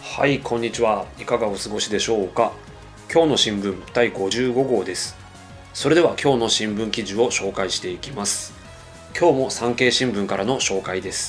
はい、こんにちは。いかがお過ごしでしょうか。今日の新聞第55号です。それでは今日の新聞記事を紹介していきます。今日も産経新聞からの紹介です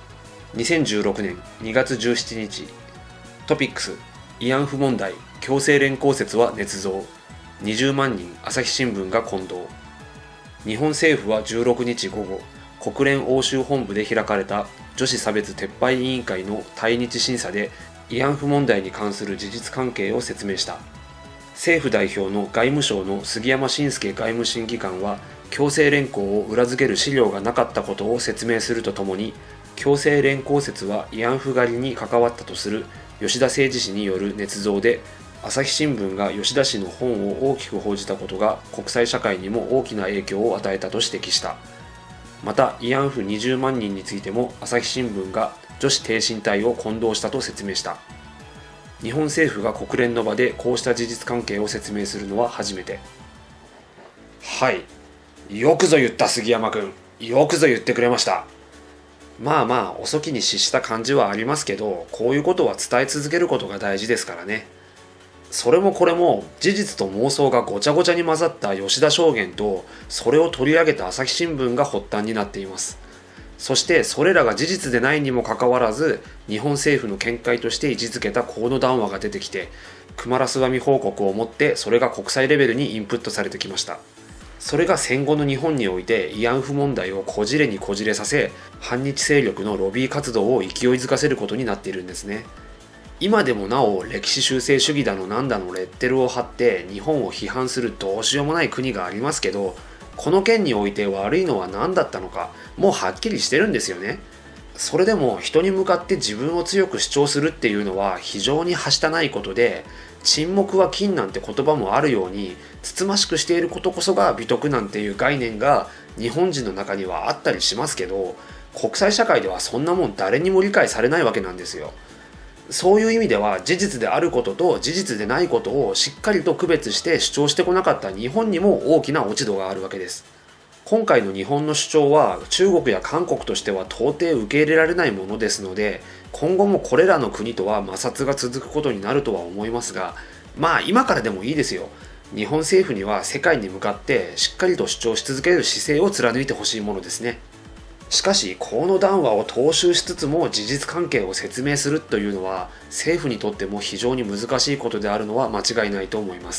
。2016年2月17日、トピックス、慰安婦問題、強制連行説は捏造。20万人、朝日新聞が混同。日本政府は16日午後、国連欧州本部で開かれた女子差別撤廃委員会の対日審査で慰安婦問題に関する事実関係を説明した。政府代表の外務省の杉山伸介外務審議官は、強制連行を裏付ける資料がなかったことを説明するとともに、強制連行説は慰安婦狩りに関わったとする吉田誠二氏による捏造で、朝日新聞が吉田氏の本を大きく報じたことが国際社会にも大きな影響を与えたと指摘した。また慰安婦20万人についても朝日新聞が女子挺身隊を混同したと説明した。日本政府が国連の場でこうした事実関係を説明するのは初めて。はい、よくぞ言った杉山くん、よくぞ言ってくれました。まあ遅きに失した感じはありますけど、こういうことは伝え続けることが大事ですからね。それもこれも事実と妄想がごちゃごちゃに混ざった吉田証言と、それを取り上げた朝日新聞が発端になっています。そしてそれらが事実でないにもかかわらず、日本政府の見解として位置づけた河野談話が出てきて、クマラスワミ報告をもってそれが国際レベルにインプットされてきました。それが戦後の日本において慰安婦問題をこじれにこじれさせ、反日勢力のロビー活動を勢いづかせることになっているんですね。今でもなお歴史修正主義だのなんだのレッテルを貼って日本を批判するどうしようもない国がありますけど、この件において悪いのは何だったのかもうはっきりしてるんですよね。それでも人に向かって自分を強く主張するっていうのは非常にはしたないことで、沈黙は金なんて言葉もあるように、つつましくしていることこそが美徳なんていう概念が日本人の中にはあったりしますけど、国際社会ではそんなもん誰にも理解されないわけなんですよ。そういう意味では事実であることと事実でないことをしっかりと区別して主張してこなかった日本にも大きな落ち度があるわけです。今回の日本の主張は中国や韓国としては到底受け入れられないものですので、今後もこれらの国とは摩擦が続くことになるとは思いますが、今からでもいいですよ。日本政府には世界に向かってしっかりと主張し続ける姿勢を貫いてほしいものですね。しかし河野談話を踏襲しつつも事実関係を説明するというのは政府にとっても非常に難しいことであるのは間違いないと思います。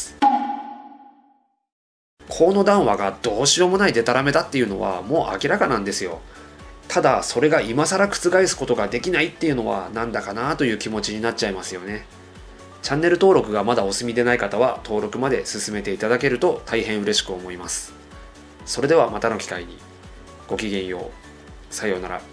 河野談話がどうしようもないデタラメだっていうのはもう明らかなんですよ。ただそれが今更覆すことができないっていうのはなんだかなという気持ちになっちゃいますよね。チャンネル登録がまだお済みでない方は登録まで進めていただけると大変嬉しく思います。それではまたの機会に。ごきげんよう。さようなら。